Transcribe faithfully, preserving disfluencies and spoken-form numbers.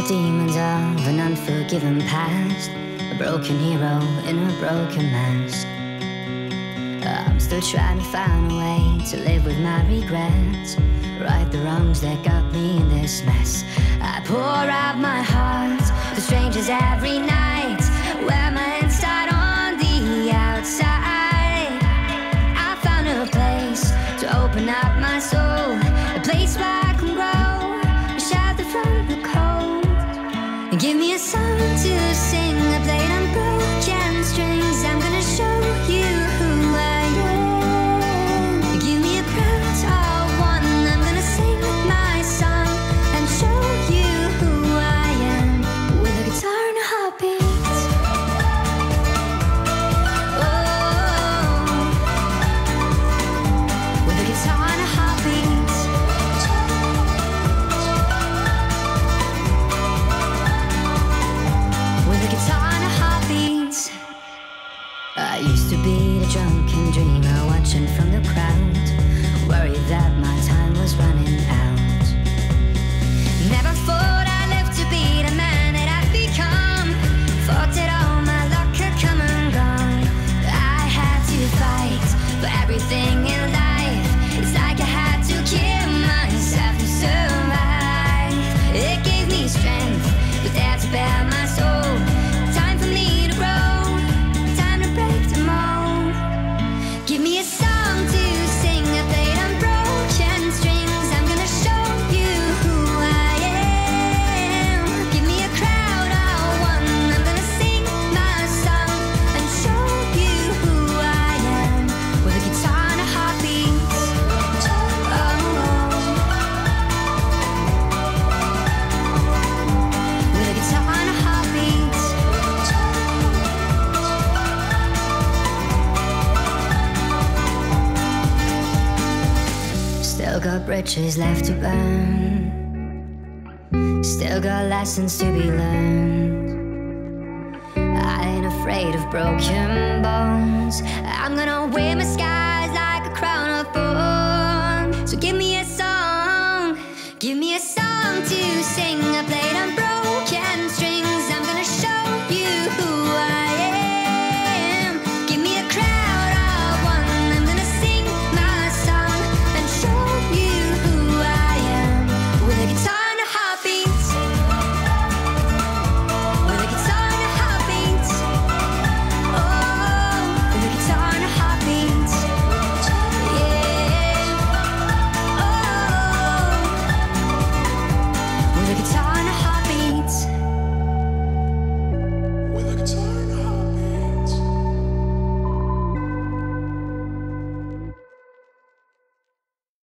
demons of an unforgiven past, a broken hero in a broken mask. I'm still trying to find a way to live with my regrets, right the wrongs that got me in this mess. I pour out my heart to strangers every night, wear my head start on the outside. I found a place to open up my soul, a place where I can grow, shelter from the cold. Give me a song to sing, I played on broken strings. I'm gonna show you who I am. Give me a crowd of one, I'm gonna sing my song and show you who I am, with a guitar and a heartbeat. Oh, with a guitar and a heartbeat. With a guitar and a heartbeat. I used to be the drunken dreamer, watching from the crowd, worried that my time was running out. Never thought I'd live to be the man that I've become. Thought that all my luck had come and gone. I had to fight for everything in life. It's like I had to kill myself to survive. It gave me strength, but that's about my soul. Time for me to grow, time to break the mold. Give me a song to sing, I played on broken strings. I'm gonna show you who I am. Give me a crowd of one, I'm gonna sing my song and show you who I am, with a guitar and a heartbeat. Oh, with a guitar and a heartbeat. Still got bridges left to burn, still got lessons to be learned. I ain't afraid of broken bones.